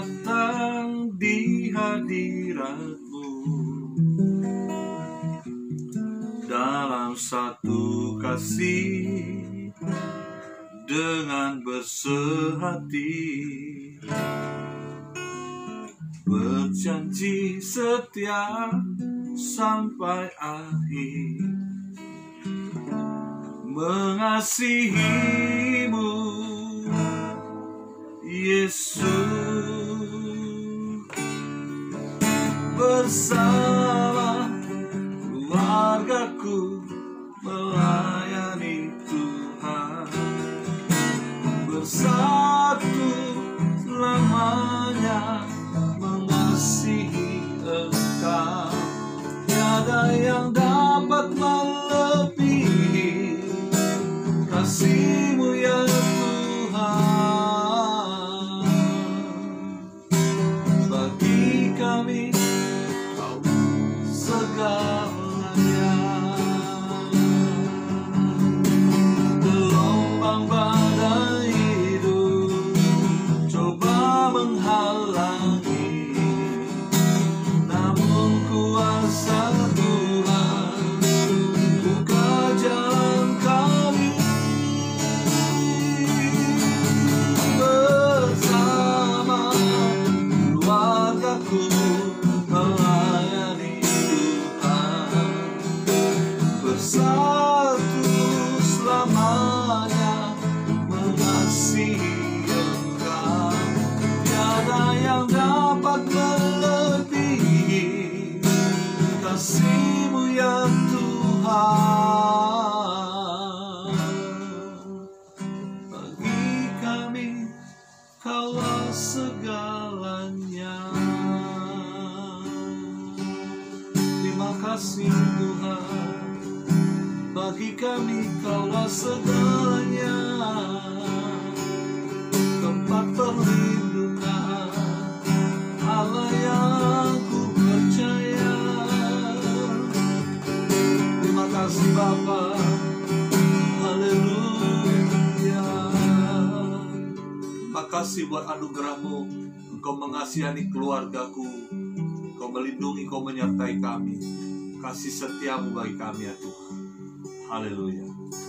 datang di hadirat-Mu dalam satu kasih dengan bersehati, berjanji setia sampai akhir, mengasihi-Mu Yesus. Bersama keluargaku melayani Tuhan, bersatu selamanya mengasihi Engkau. Tiada yang dapat melebihi kasih-Mu ya Tuhan. Bagi kami Kau segalanya. Gelombang badai hidup coba menghalangi, namun kuasa Tuhan buka jalan kami. Bersama keluargaku melayani Tuhan, bersatu selamanya mengasihi Engkau. Tiada yang dapat melebihi kasih-Mu ya Tuhan. Bagi kami Kaulah segalanya. Terima kasih Tuhan, bagi kami Kaulah segalanya. Tempat perlindungan, Allah yang ku percaya. Terima kasih Bapa, haleluya. Terima kasih buat anugerah-Mu. Engkau mengasihani keluargaku, Engkau melindungi, Engkau menyertai kami. Kasih setia-Mu bagi kami ya Tuhan. Haleluya.